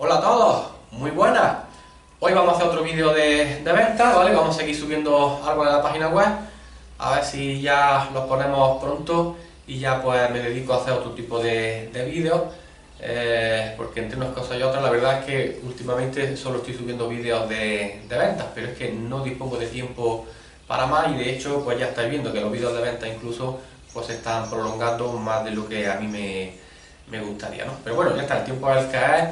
Hola a todos, muy buenas. Hoy vamos a hacer otro vídeo de venta, ¿vale? Vamos a seguir subiendo árboles a la página web, a ver si ya los ponemos pronto y ya pues me dedico a hacer otro tipo de vídeos, porque entre unas cosas y otras la verdad es que últimamente solo estoy subiendo vídeos de ventas, pero es que no dispongo de tiempo para más y de hecho pues ya estáis viendo que los vídeos de venta incluso pues se están prolongando más de lo que a mí me gustaría, ¿no? Pero bueno, ya está, el tiempo es el que es.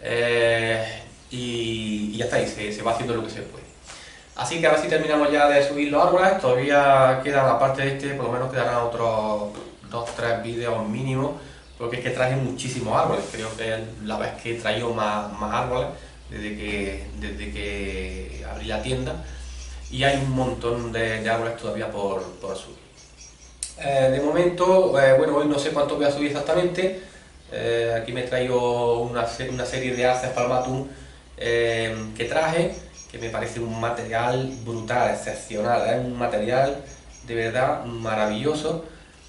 Y ya está, y se va haciendo lo que se puede. Así que a ver si terminamos ya de subir los árboles. Todavía quedan, aparte de este, por lo menos quedarán otros 2-3 vídeos mínimo, porque es que traje muchísimos árboles. Creo que es la vez que he traído más árboles desde que abrí la tienda, y hay un montón de árboles todavía por subir. De momento, bueno, hoy no sé cuánto voy a subir exactamente. Aquí me he traído una serie de Arces palmatum que traje, que me parece un material brutal, excepcional, es un material de verdad maravilloso.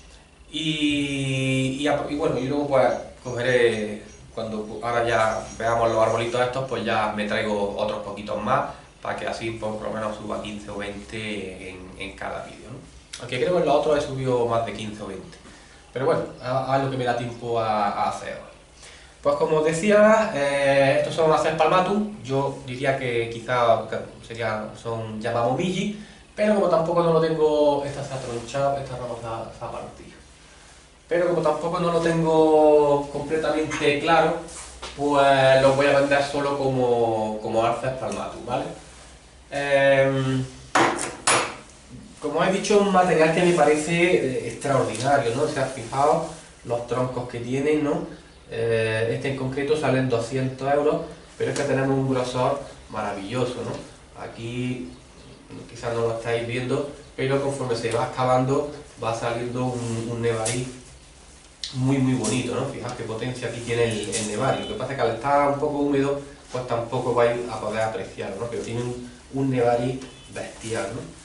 Y bueno, y luego pues cogeré, cuando ahora ya veamos los arbolitos estos, pues ya me traigo otros poquitos más, para que así pues, por lo menos suba 15 o 20 en cada vídeo, ¿no? Aunque creo que en los otros he subido más de 15 o 20. Pero bueno, es lo que me da tiempo a hacer hoy. Pues como os decía, estos son Arces palmatum. Yo diría que quizá son Yamamomilli, pero como tampoco no lo tengo, esta se ha tronchado, esta rama se ha partido. Pero como tampoco no lo tengo completamente claro, pues los voy a vender solo como Arces palmatum, ¿vale? Como he dicho, es un material que me parece extraordinario, ¿no? Se han fijado los troncos que tienen, ¿no? Este en concreto sale en 200 euros, pero es que tenemos un grosor maravilloso, ¿no? Aquí quizás no lo estáis viendo, pero conforme se va excavando va saliendo un nevarí muy bonito, ¿no? Fijaos qué potencia aquí tiene el nevarí. Lo que pasa es que al estar un poco húmedo, pues tampoco vais a poder apreciarlo, ¿no? Pero tiene un nevarí bestial, ¿no?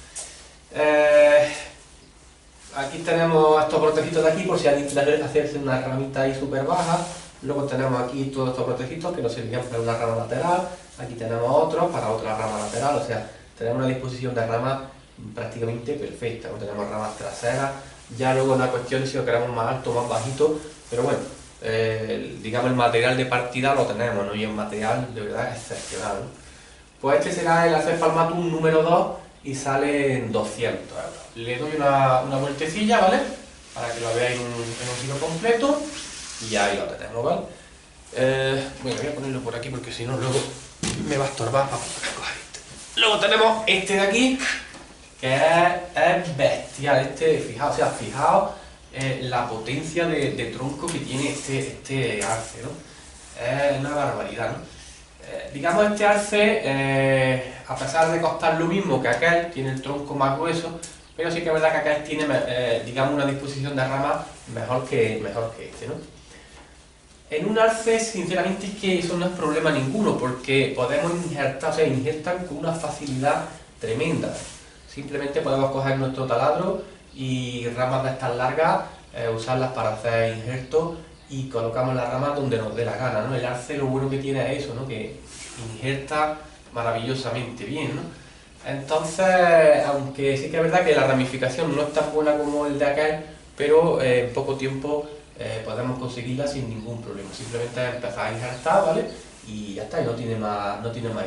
Aquí tenemos estos protegitos de aquí por si alguien quiere hacerse una ramita ahí súper baja. Luego tenemos aquí todos estos protegitos que nos servían para una rama lateral. Aquí tenemos otros para otra rama lateral, o sea, tenemos una disposición de ramas prácticamente perfecta. No tenemos ramas traseras. Ya luego una cuestión de si lo queremos más alto o más bajito, pero bueno, digamos el material de partida lo tenemos, ¿no? Y el material de verdad es excepcional, ¿no? Pues este será el Arces palmatum número 2 y sale en 200 euros. Le doy una vueltecilla, ¿vale? Para que lo veáis en un giro completo y ahí lo tenemos, ¿vale? Bueno, voy a ponerlo por aquí porque si no luego me va a estorbar para poder coger este. Luego tenemos este de aquí, que es bestial. Este, fijaos, o sea, fijaos la potencia de tronco que tiene este arce, ¿no? Es una barbaridad, ¿no? Digamos, este arce, a pesar de costar lo mismo que aquel, tiene el tronco más grueso, pero sí que es verdad que aquel tiene, digamos, una disposición de ramas mejor que este, ¿no? En un arce, sinceramente, es que eso no es problema ninguno, porque podemos injertar, o sea, injertan con una facilidad tremenda. Simplemente podemos coger nuestro taladro y ramas de estas largas, usarlas para hacer injertos, y colocamos las ramas donde nos dé la gana, ¿no? El arce lo bueno que tiene es eso, ¿no? Que injerta maravillosamente bien, ¿no? Entonces, aunque sí que es verdad que la ramificación no es tan buena como el de aquel, pero en poco tiempo podemos conseguirla sin ningún problema. Simplemente empezar a injertar, ¿vale? Y ya está, y no tiene más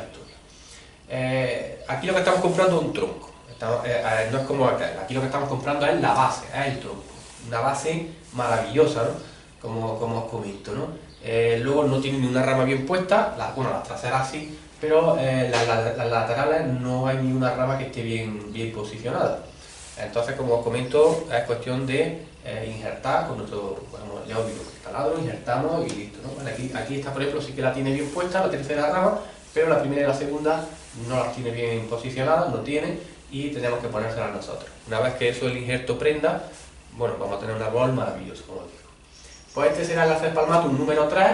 historia. Aquí lo que estamos comprando es un tronco. No es como aquel. Aquí lo que estamos comprando es la base, es el tronco. Una base maravillosa, ¿no? Como os comento, ¿no? Luego no tiene ni una rama bien puesta, bueno, las traseras sí, pero las laterales no hay ni una rama que esté bien posicionada. Entonces, como os comento, es cuestión de injertar con nuestro, bueno, ya os digo, taladro, injertamos y listo, ¿no? Bueno, aquí esta, por ejemplo, sí que la tiene bien puesta, la tercera rama, pero la primera y la segunda no las tiene bien posicionadas, no tiene, y tenemos que ponérselas nosotros. Una vez que eso el injerto prenda, bueno, vamos a tener un árbol maravilloso, como os digo. Pues este será el Arces palmatum número 3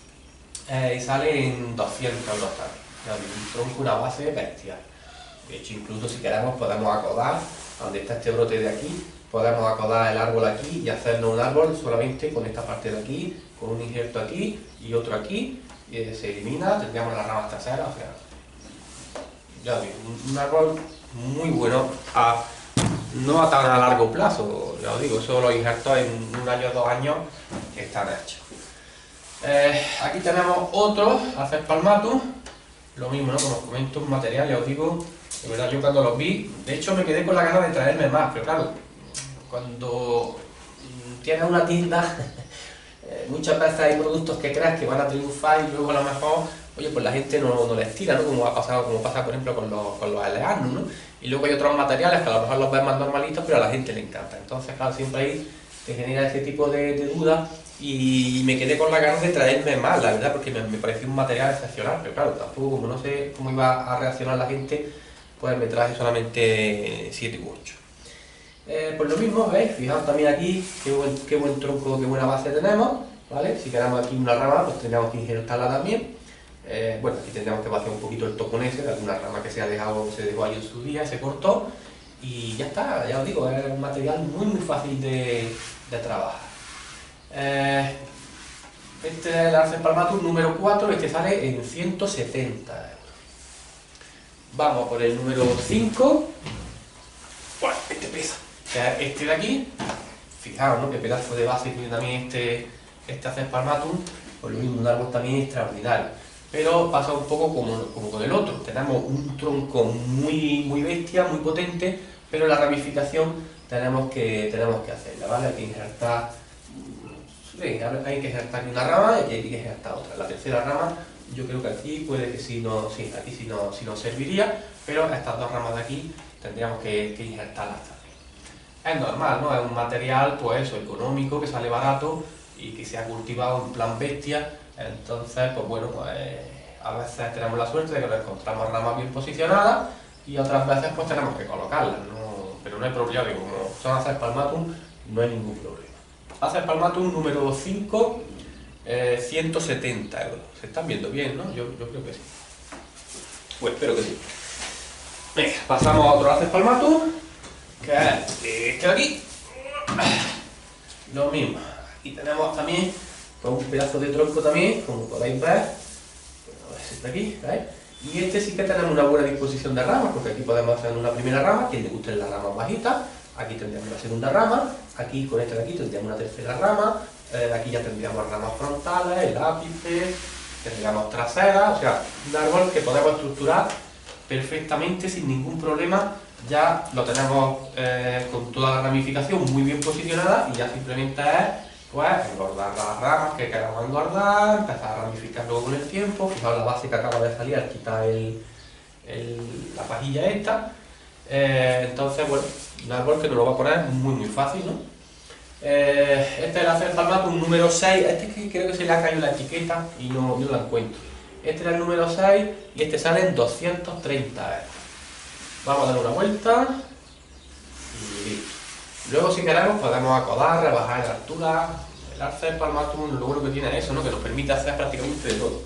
y sale en 200 euros también. Un tronco, una base bestial. De hecho, incluso si queremos podemos acodar, donde está este brote de aquí, podemos acodar el árbol aquí y hacernos un árbol solamente con esta parte de aquí, con un injerto aquí y otro aquí, se elimina, tendríamos las ramas traseras, o sea, ya digo, un árbol muy bueno, no a tan a largo plazo, ya os digo, eso lo injerto en 1 año o 2 años que están hechos. Aquí tenemos otro Acer palmatum, lo mismo, ¿no? Como os comento, un material, ya os digo, de verdad yo cuando los vi, de hecho me quedé con la gana de traerme más, pero claro, cuando tienes una tienda, muchas veces hay productos que crees que van a triunfar y luego a lo mejor, oye, pues la gente no les tira, ¿no? Como pasa por ejemplo con los Eleanus, ¿no? Y luego hay otros materiales que a lo mejor los ves más normalitos, pero a la gente le encanta. Entonces, claro, siempre ahí te genera ese tipo de dudas y me quedé con la ganas de traerme más, la verdad, porque me pareció un material excepcional, pero claro, tampoco como no sé cómo iba a reaccionar la gente, pues me traje solamente 7 u 8. Pues lo mismo, ¿veis? Fijaos también aquí qué buen tronco, qué buena base tenemos, ¿vale? Si queremos aquí una rama, pues tendríamos que injertarla también. Bueno, aquí tendríamos que vaciar un poquito el topón ese de alguna rama que se dejó ahí en su día, se cortó y ya está, ya os digo, es un material muy fácil de trabajar. Este es el Acer palmatum número 4, este sale en 170 euros. Vamos por el número 5. Bueno, este pesa. O sea, este de aquí, fijaos, ¿no? Qué pedazo de base tiene también este Acer palmatum, pues lo mismo, un árbol también extraordinario. Pero pasa un poco como con el otro, tenemos un tronco muy bestia, muy potente, pero la ramificación tenemos que hacerla, ¿vale? Hay que injertar, sí, hay que injertar aquí una rama y hay que injertar otra. La tercera rama, yo creo que aquí puede que sí, aquí sí nos serviría, pero estas dos ramas de aquí tendríamos que injertarlas también. Es normal, ¿no? Es un material, pues eso, económico, que sale barato y que se ha cultivado en plan bestia. Entonces, pues bueno, pues a veces tenemos la suerte de que nos encontramos ramas bien posicionadas y otras veces pues tenemos que colocarlas, ¿no? Pero no hay problema, digo, como son Acer palmatum, no hay ningún problema. Acer palmatum número 5, 170 euros. Se están viendo bien, ¿no? Yo creo que sí. Pues espero que sí. Venga, pasamos a otro Acer palmatum, que es este de aquí. Lo mismo. Aquí tenemos también pues, un pedazo de tronco también, como podéis ver. Este aquí, ¿veis? Y este sí que tenemos una buena disposición de ramas, porque aquí podemos hacer una primera rama, quien le guste la rama bajita, aquí tendríamos la segunda rama, aquí con este de aquí tendríamos una tercera rama, aquí ya tendríamos ramas frontales, el ápice, tendríamos traseras, o sea, un árbol que podemos estructurar perfectamente sin ningún problema, ya lo tenemos con toda la ramificación muy bien posicionada y ya simplemente es pues engordar las ramas que queramos engordar, empezar a ramificar luego con el tiempo. Fijaos la base que acaba de salir al quitar la pajilla esta. Entonces, bueno, un árbol que nos lo va a poner muy fácil, ¿no? Este es el Acer palmatum número 6, este que creo que se le ha caído la etiqueta y no la encuentro. Este era el número 6 y este sale en 230 euros. Vamos a dar una vuelta y listo. Luego si queremos podemos acodar, rebajar la altura. El Acer palmatum lo bueno que tiene es eso, ¿no? Que nos permite hacer prácticamente de todo.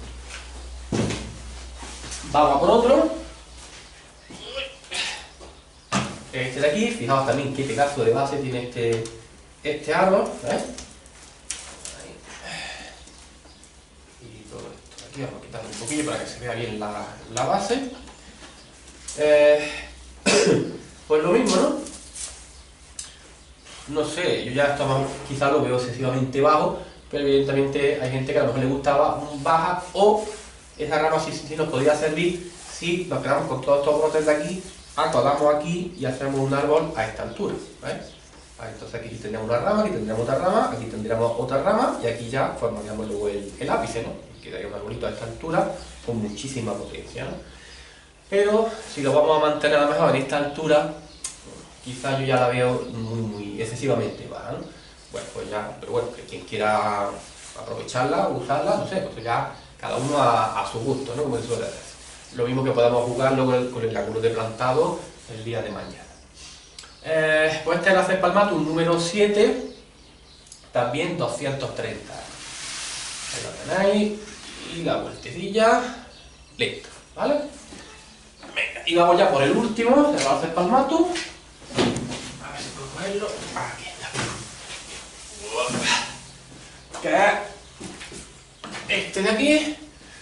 Vamos a por otro. Este de aquí, fijaos también qué pedazo de base tiene este árbol, ¿veis? Y todo esto de aquí, vamos a quitarle un poquillo para que se vea bien la base. Pues lo mismo, ¿no? No sé, yo ya esto quizás lo veo excesivamente bajo, pero evidentemente hay gente que a lo mejor le gustaba baja o esa rama sí nos podría servir si nos quedamos con todos estos brotes de aquí, acodamos aquí y hacemos un árbol a esta altura, ¿veis? Entonces aquí tendríamos una rama, aquí tendríamos otra rama, aquí tendríamos otra rama y aquí ya formaríamos luego el ápice, ¿no? Y quedaría un arbolito a esta altura con muchísima potencia, ¿no? Pero si lo vamos a mantener a lo mejor en esta altura, quizás yo ya la veo muy excesivamente baja, ¿no? Bueno, pues ya, pero bueno, que quien quiera aprovecharla o usarla, no sé, pues ya cada uno a su gusto, ¿no? Como se suele decir. Lo mismo que podemos jugar luego con el ángulo de plantado el día de mañana. Pues este es el Acer palmatum número 7, también 230. Ahí lo tenéis, y la vueltecilla, listo, ¿vale? Venga, y vamos ya por el último, el Acer palmatum. A ver si puedo cogerlo. Aquí está. Que es este de aquí.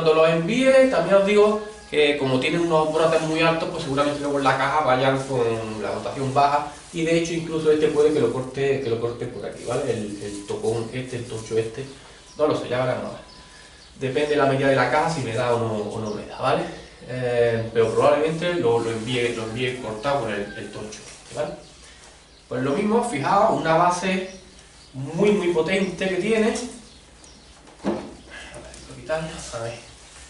cuando los envíe, también os digo que como tienen unos brotes muy altos, pues seguramente luego en la caja vayan con la rotación baja, y de hecho incluso este puede que lo corte por aquí, ¿vale? El tocón este, el tocho este, no lo sé, ya veremos. Depende de la medida de la caja si me da o no me da, ¿vale? Pero probablemente lo envíe cortado con el tocho, ¿vale? Pues lo mismo, fijaos, una base muy potente que tiene. A ver, quitarlo, a ver.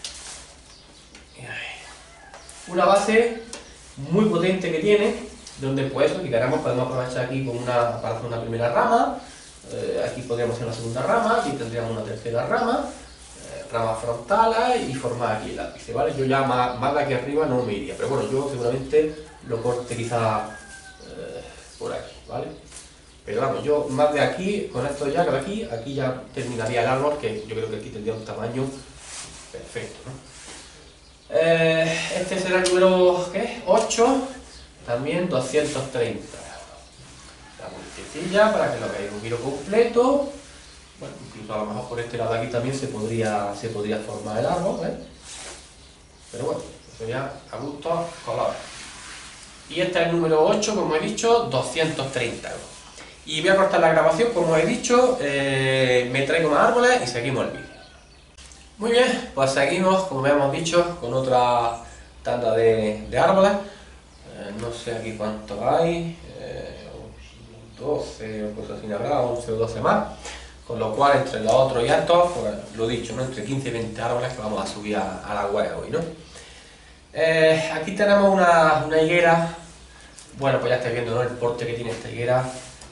Una base muy potente que tiene, donde pues eso, si queremos podemos aprovechar aquí para hacer una primera rama, aquí podríamos hacer una segunda rama, aquí tendríamos una tercera rama, ramas frontales y formar aquí el ápice, ¿vale? Yo ya más de aquí arriba no me iría, pero bueno, yo seguramente lo corte quizá por aquí, ¿vale? Pero vamos, yo más de aquí, con esto ya, que aquí ya terminaría el árbol, que yo creo que aquí tendría un tamaño perfecto, ¿no? Este será el número, ¿qué? 8, también 230 euros. La multicilla para que lo veáis un giro completo. Bueno, incluso a lo mejor por este lado de aquí también se podría formar el árbol, ¿eh? Pero bueno, eso ya a gusto, colores. Y este es el número 8, como he dicho, 230 euros. Y voy a cortar la grabación, como he dicho, me traigo más árboles y seguimos el vídeo. Muy bien, pues seguimos, como hemos dicho, con otra tanda de árboles. No sé aquí cuántos hay, 12 o cosas así habrá, 11 o 12 más. Con lo cual, entre los otros y estos, pues lo dicho, ¿no? Entre 15 y 20 árboles que vamos a subir a la web hoy, ¿no? Aquí tenemos una higuera. Bueno, pues ya estáis viendo, ¿no? El porte que tiene esta higuera.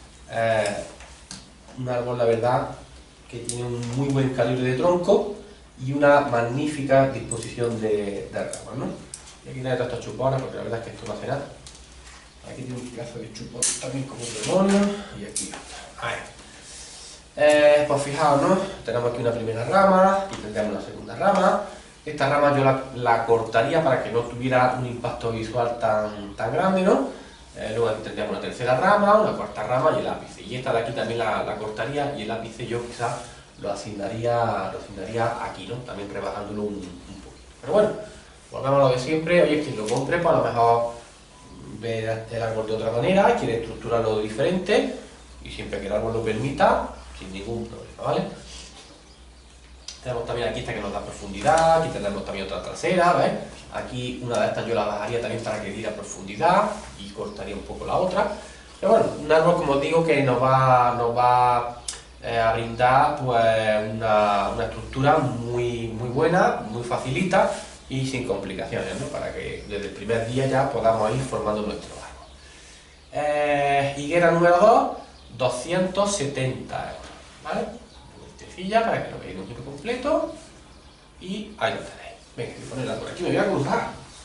Un árbol, la verdad, que tiene un muy buen calibre de tronco y una magnífica disposición de ramas, ¿no? Y aquí tiene todos estos chupones, porque la verdad es que esto no hace nada. Aquí tiene un pedazo de chupón también como un demonio, y aquí está. Ahí. Pues fijaos, ¿no? Tenemos aquí una primera rama y tendríamos una segunda rama. Esta rama yo la cortaría para que no tuviera un impacto visual tan grande, ¿no? Luego aquí tendríamos una tercera rama, una cuarta rama y el ápice. Y esta de aquí también la cortaría, y el ápice yo quizás lo asignaría aquí, ¿no? También rebajándolo un poquito. Pero bueno, volvemos a lo de siempre. Oye, quien lo compre, pues a lo mejor ve el árbol de otra manera, quiere estructurarlo diferente, y siempre que el árbol lo permita, sin ningún problema, ¿vale? Tenemos también aquí esta que nos da profundidad, aquí tenemos también otra trasera, ¿ves? Aquí una de estas yo la bajaría también para que diera profundidad y cortaría un poco la otra. Pero bueno, un árbol, como os digo, que nos va a brindar pues una estructura muy buena, muy facilita y sin complicaciones, ¿no? Para que desde el primer día ya podamos ir formando nuestro árbol. Higuera número 2, 270 euros, ¿vale? Vueltecilla para que lo veáis un giro completo y ahí lo tenéis. Venga, voy a ponerla por aquí, me voy a cruzar.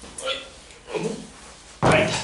Ahí está.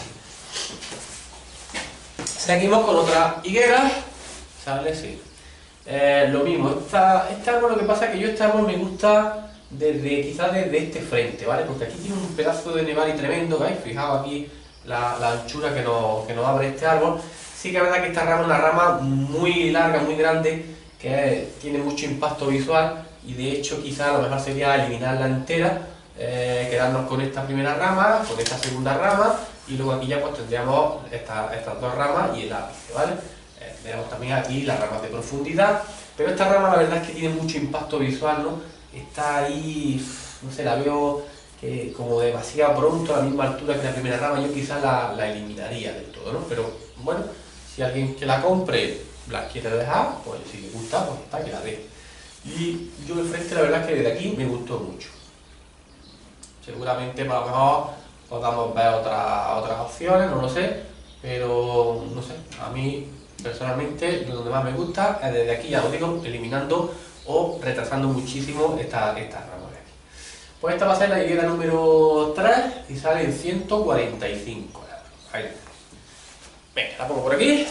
Seguimos con otra higuera, ¿sale? Sí. Lo mismo, este árbol, lo que pasa es que yo este árbol me gusta quizás desde este frente, ¿vale? Porque aquí tiene un pedazo de nevari tremendo, ¿veis? Fijaos aquí la anchura que nos abre este árbol. Sí que es verdad que esta rama es una rama muy larga, muy grande, que tiene mucho impacto visual, y de hecho quizás a lo mejor sería eliminarla entera, quedarnos con esta primera rama, con esta segunda rama, y luego aquí ya pues tendríamos estas dos ramas y el ápice, ¿vale? Tenemos también aquí las ramas de profundidad, pero esta rama la verdad es que tiene mucho impacto visual, ¿no? Está ahí, no sé, la veo que como demasiado pronto, a la misma altura que la primera rama, yo quizás la eliminaría del todo, ¿no? Pero bueno, si alguien que la compre la quiere dejar, pues si le gusta, pues está, que la deje. Y yo de frente, la verdad es que desde aquí me gustó mucho. Seguramente para lo mejor podamos ver otras opciones, no lo sé, pero no sé, a mí personalmente donde más me gusta es desde aquí, ya os digo, eliminando o retrasando muchísimo esta rama de aquí. Pues esta va a ser la higuera número 3 y sale en 145 euros. Ahí. Venga, la pongo por aquí.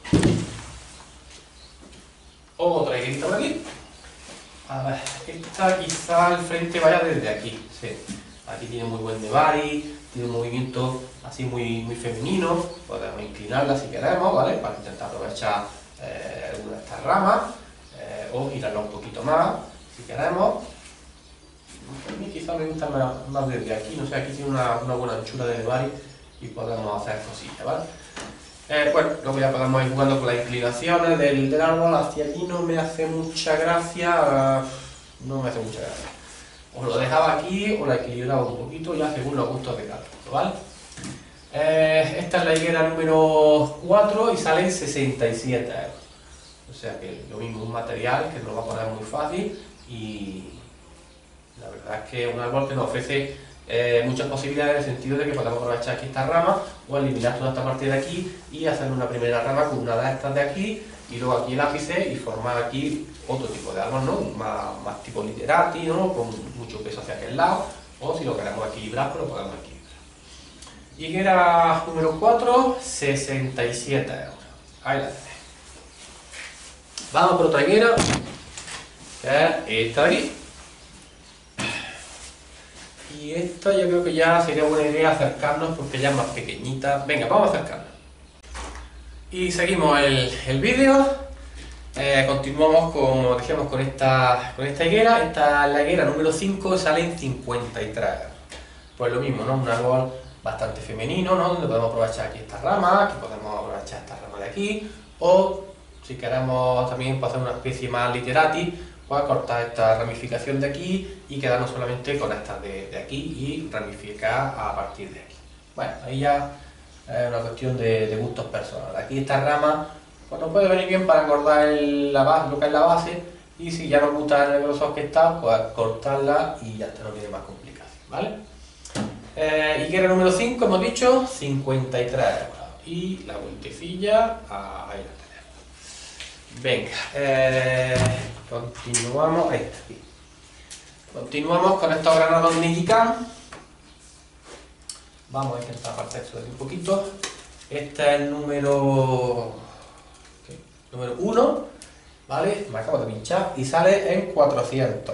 Otra higuerita por aquí. A ver, esta quizá el frente vaya desde aquí. Sí. Aquí tiene muy buen nevari, tiene un movimiento así muy femenino. Podemos inclinarla si queremos, ¿vale? Para intentar aprovechar alguna de estas ramas, o girarla un poquito más si queremos. A mí quizá me gusta más desde aquí, no sé, aquí tiene una buena anchura de nevari y podemos hacer cosillas, ¿vale? Bueno, luego ya podemos ir jugando con las inclinaciones del árbol. Hacia aquí no me hace mucha gracia, no me hace mucha gracia. Os lo dejaba aquí o la equilibraba un poquito ya según los gustos de cada uno, ¿vale? Esta es la higuera número 4 y salen 67 euros. O sea que lo mismo, un material que nos va a poner muy fácil y la verdad es que es un árbol que nos ofrece muchas posibilidades en el sentido de que podemos aprovechar aquí esta rama o eliminar toda esta parte de aquí y hacer una primera rama con una de estas de aquí y luego aquí el ápice y formar aquí otro tipo de árbol, ¿no? Más tipo literati, ¿no? Con mucho peso hacia aquel lado, o si lo queremos equilibrar, pues lo podemos equilibrar. Higuera número 4, 67 euros. Ahí la tenéis. Vamos por otra higuera, que es esta de aquí. Y esta yo creo que ya sería buena idea acercarnos porque ya es más pequeñita. Venga, vamos a acercarnos. Y seguimos el vídeo. Continuamos, como decíamos, con esta higuera. Esta es la higuera número 5, salen 53 euros. Pues lo mismo, ¿no? Un árbol bastante femenino, ¿no? Donde podemos aprovechar aquí esta rama, aquí podemos aprovechar esta rama de aquí, o si queremos también hacer una especie más literati, pues cortar esta ramificación de aquí y quedarnos solamente con estas de aquí y ramificar a partir de aquí. Bueno, ahí ya es una cuestión de gustos personales. Aquí esta rama pues nos puede venir bien para cortar lo que es la base, y si ya nos gusta el grosor que está, pues cortarla y ya está, no tiene más complicación, ¿vale? Higuera número 5, hemos dicho, 53 euros. Y la vueltecilla, ahí la tenemos. Venga, continuamos, ahí está, aquí. Continuamos con estos granados Negikan. Vamos a intentar apartar esto de aquí un poquito. Este es el número 1, ¿vale? Me acabo de pinchar y sale en 400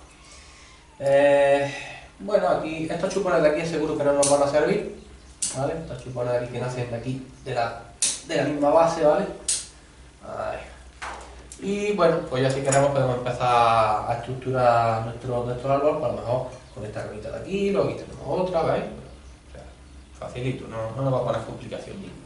euros. Bueno, aquí, estos chupones de aquí seguro que no nos van a servir, ¿vale? Estos chupones de aquí que nacen de aquí, de la misma base, ¿vale? Ahí. Y bueno, pues ya si queremos podemos empezar a estructurar nuestro árbol, pues a lo mejor con esta ramita de aquí, luego aquí tenemos otra, ¿veis? O sea, facilito, no nos va a poner complicación ninguna.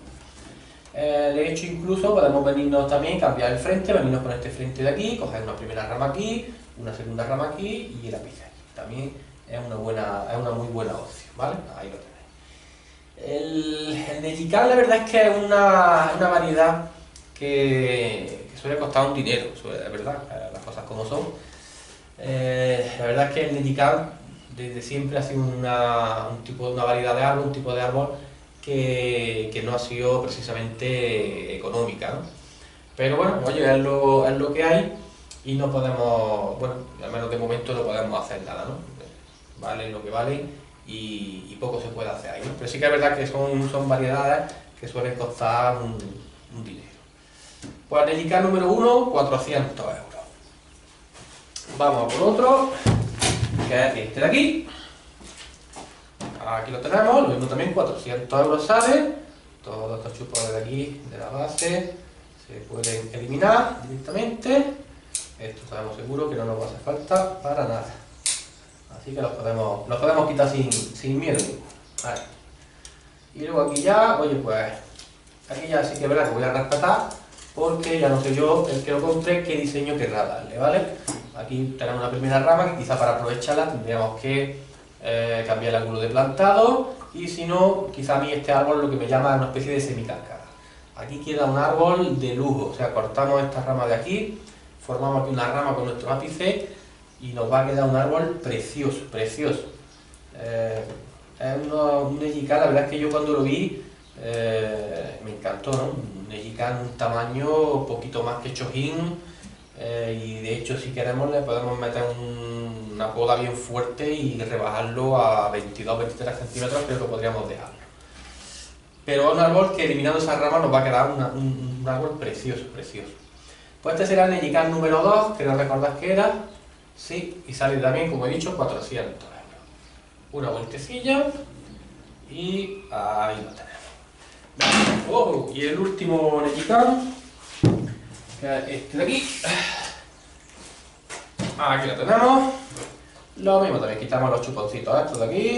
De hecho, incluso podemos venirnos también, cambiar el frente, venirnos con este frente de aquí, coger una primera rama aquí, una segunda rama aquí y el ápice aquí. También es una muy buena opción, ¿vale? Ahí lo tenéis. El Negikan, la verdad es que es una variedad que suele costar un dinero, la verdad, las cosas como son. La verdad es que el Negikan desde siempre ha sido una variedad de árbol, un tipo de árbol que no ha sido precisamente económica, ¿no? Pero bueno, oye, es lo que hay y no podemos, bueno, al menos de momento no podemos hacer nada, ¿no? Valen lo que valen y poco se puede hacer ahí, ¿no? Pero sí que es verdad que son variedades que suelen costar un dinero. Pues Negikan número 1, 400 euros. Vamos a por otro, que es este de aquí. Aquí lo tenemos, lo mismo también, 400 euros sale. Todos estos chupones de aquí, de la base, se pueden eliminar directamente. Esto sabemos seguro que no nos va a hacer falta para nada. Así que los podemos quitar sin miedo. Vale. Y luego aquí ya, oye, pues aquí ya sí que es verdad que voy a respetar, porque ya no sé yo el que lo compre qué diseño querrá darle, ¿vale? Aquí tenemos una primera rama que quizá para aprovecharla tendríamos que cambiar el ángulo de plantado, y si no, quizá a mí este árbol lo que me llama es una especie de semicáscara. Aquí queda un árbol de lujo, o sea, cortamos esta rama de aquí, formamos aquí una rama con nuestro ápice y nos va a quedar un árbol precioso, precioso. Es un Negikan, la verdad es que yo cuando lo vi me encantó, ¿no? Un Negikan, un tamaño un poquito más que Chojín, y de hecho si queremos le podemos meter una poda bien fuerte y rebajarlo a 22-23 centímetros, creo que podríamos dejarlo. Pero es un árbol que eliminando esa rama nos va a quedar un árbol precioso, precioso. Pues este será el Negikan número 2, que no recordás que era, sí, y sale también, como he dicho, 400 euros. Una vueltecilla y ahí lo tenemos. Oh, y el último Negikan, que es este de aquí. Aquí lo tenemos. Lo mismo, también quitamos los chuponcitos estos de aquí.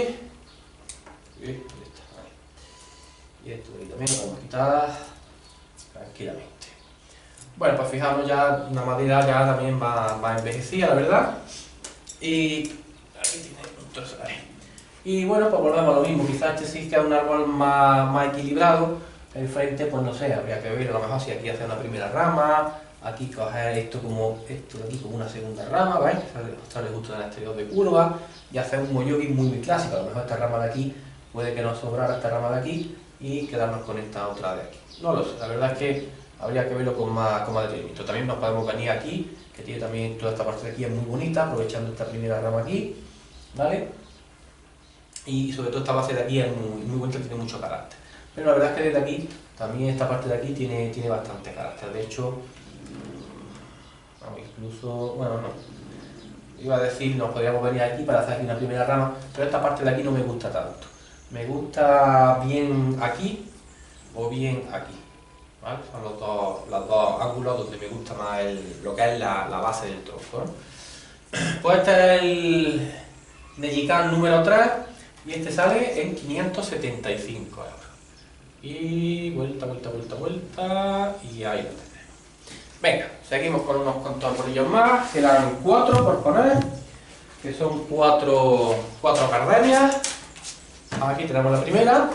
Y esto de aquí también lo podemos quitar tranquilamente. Bueno, pues fijaros, ya una madera ya también va envejecida, la verdad. Y aquí tiene un trozo ahí. Y bueno, pues volvemos a lo mismo, quizás este sí que es un árbol más equilibrado. El frente, pues no sé, habría que ver a lo mejor si aquí hacer una primera rama, aquí coger esto de aquí como una segunda rama, ¿veis? Sale justo en el exterior de curva y hacer un moyogi muy clásico. A lo mejor esta rama de aquí puede que nos sobrara esta rama de aquí y quedarnos con esta otra de aquí. No lo sé, la verdad es que habría que verlo con más detenimiento. También nos podemos venir aquí, que tiene también toda esta parte de aquí, es muy bonita, aprovechando esta primera rama aquí, ¿vale? Y sobre todo esta base de aquí es muy bonita, tiene mucho carácter. Pero la verdad es que desde aquí, también esta parte de aquí tiene bastante carácter. De hecho, incluso, bueno, no. Iba a decir, nos podríamos venir aquí para hacer aquí una primera rama, pero esta parte de aquí no me gusta tanto. Me gusta bien aquí o bien aquí. ¿Vale? Son los dos ángulos donde me gusta más lo que es la base del tronco, ¿no? Pues este es el Nejikan número 3 y este sale en 575 euros. Y vuelta y ahí lo tenemos. Venga, seguimos con unos cuantos arbolillos más, serán 4 por poner, que son 4 gardenias. Aquí tenemos la primera.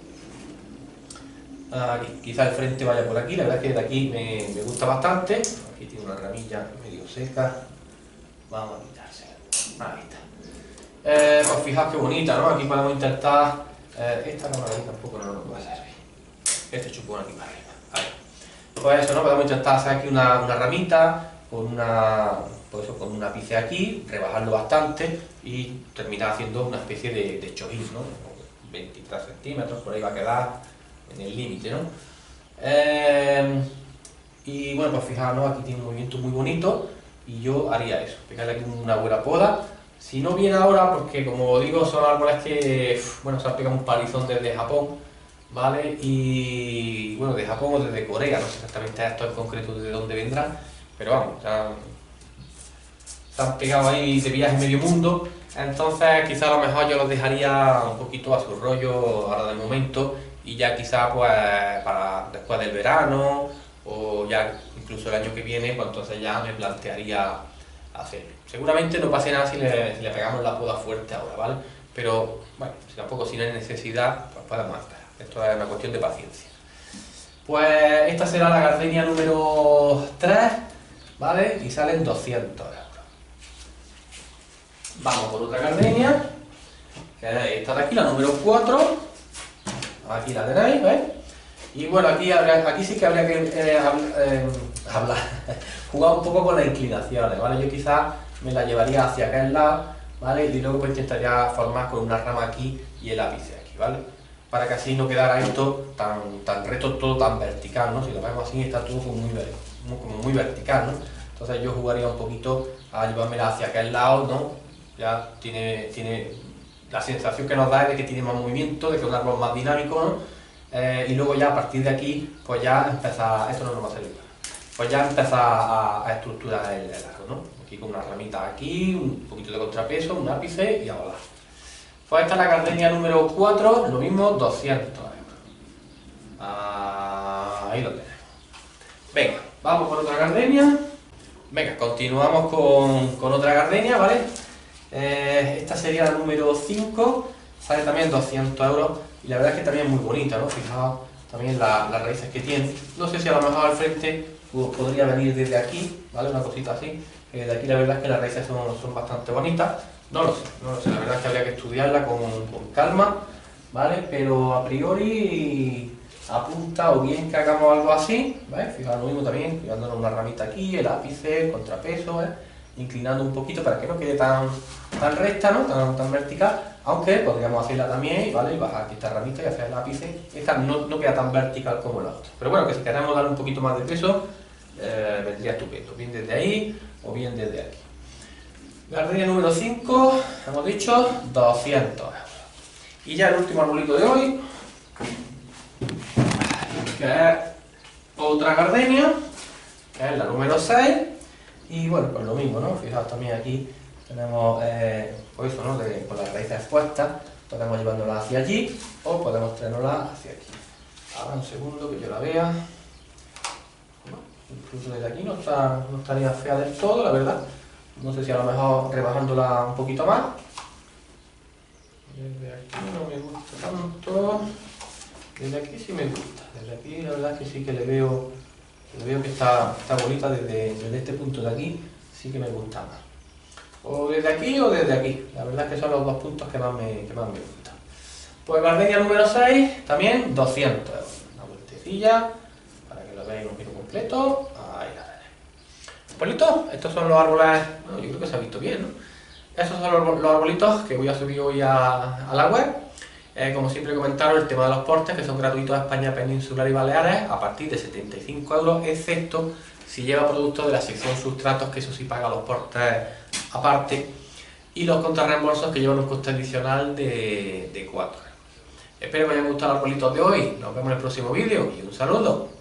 Aquí, quizá el frente vaya por aquí, la verdad es que de aquí me gusta bastante. Aquí tiene una ramilla medio seca. Vamos a quitársela. Ahí está. Pues fijaos qué bonita, ¿no? Aquí podemos intentar. Esta rama de aquí tampoco no nos va a servir. Este chupón aquí para arriba. Ahí. Pues eso, ¿no? Podemos intentar hacer aquí una ramita con con un ápice aquí, rebajarlo bastante y terminar haciendo una especie de chojín, ¿no? 23 centímetros, por ahí va a quedar en el límite, ¿no? Y bueno, pues fijaos, ¿no? Aquí tiene un movimiento muy bonito y yo haría eso, pegarle aquí una buena poda. Si no viene ahora, porque como digo, son árboles que, bueno, se han pegado un palizón desde Japón, ¿vale? Y bueno, de Japón o desde Corea, no sé exactamente esto en concreto de dónde vendrán, pero vamos, se han pegado ahí de viaje medio mundo, entonces quizá a lo mejor yo los dejaría un poquito a su rollo ahora de momento y ya quizá pues para después del verano o ya incluso el año que viene, pues entonces ya me plantearía hacerlo. Seguramente no pase nada si le pegamos la poda fuerte ahora, ¿vale? Pero bueno, si tampoco si no hay necesidad, pues podemos esperar. Esto es una cuestión de paciencia. Pues esta será la gardenia número 3, ¿vale? Y salen 200 euros. Vamos por otra gardenia, que es esta de aquí, la número 4. Aquí la tenéis, ¿veis? Y bueno, aquí sí que habría que jugar un poco con las inclinaciones, ¿vale? Yo quizás me la llevaría hacia aquel lado, ¿vale? Y luego pues intentaría formar con una rama aquí y el ápice aquí, ¿vale? Para que así no quedara esto tan recto, todo tan vertical, ¿no? Si lo vemos así está todo como muy vertical, ¿no? Entonces yo jugaría un poquito a llevármela hacia aquel lado, ¿no? Ya tiene la sensación que nos da es de que tiene más movimiento, de que es un árbol más dinámico, ¿no? Y luego ya a partir de aquí, pues ya empieza, esto no nos va a salir, pues ya empieza a estructurar el árbol, ¿no? Aquí con una ramita aquí, un poquito de contrapeso, un ápice y a volar. Pues esta es la gardenia número 4, lo mismo, 200 euros. Ahí lo tenemos. Venga, vamos por otra gardenia. Venga, continuamos con otra gardenia, ¿vale? Esta sería la número 5, sale también 200 euros y la verdad es que también es muy bonita, ¿no? Fijaos también las raíces que tiene. No sé si a lo mejor al frente podría venir desde aquí, ¿vale? Una cosita así. De aquí la verdad es que las raíces son bastante bonitas. No lo sé, la verdad es que habría que estudiarla con calma, ¿vale? Pero a priori apunta o bien que hagamos algo así, ¿vale? Fijaos lo mismo también, llevándonos una ramita aquí, el ápice, el contrapeso, inclinando un poquito para que no quede tan recta, ¿no? tan vertical, aunque podríamos hacerla también, ¿vale? Y bajar aquí esta ramita y hacer el ápice. Esta no queda tan vertical como la otra, pero bueno, que si queremos darle un poquito más de peso, vendría estupendo, bien desde ahí o bien desde aquí. Gardenia número 5, hemos dicho 200 euros. Y ya el último arbolito de hoy, que es otra gardenia, que es la número 6. Y bueno, pues lo mismo, ¿no? Fijaos también aquí Tenemos, pues eso, ¿no? Con las raíces expuestas, podemos llevárnosla hacia allí o podemos traernosla hacia aquí. Ahora un segundo que yo la vea. Incluso desde aquí no estaría fea del todo, la verdad. No sé si a lo mejor rebajándola un poquito más. Desde aquí no me gusta tanto. Desde aquí sí me gusta. Desde aquí la verdad es que sí que le veo que está bonita desde este punto de aquí. Sí que me gusta más. O desde aquí o desde aquí. La verdad es que son los dos puntos que más me gustan. Pues gardenia número 6, también 200 euros. Una vueltecilla para que lo veáis un giro completo. Ahí la tenéis. Pues listo, estos son los árboles. Bueno, yo creo que se ha visto bien, ¿no? Estos son los arbolitos que voy a subir hoy a la web. Como siempre comentaros, el tema de los portes, que son gratuitos a España Peninsular y Baleares, a partir de 75 euros, excepto si lleva productos de la sección sustratos, que eso sí paga los portes aparte, y los contrarreembolsos que llevan un coste adicional de 4 euros. Espero que os hayan gustado los arbolitos de hoy, nos vemos en el próximo vídeo y un saludo.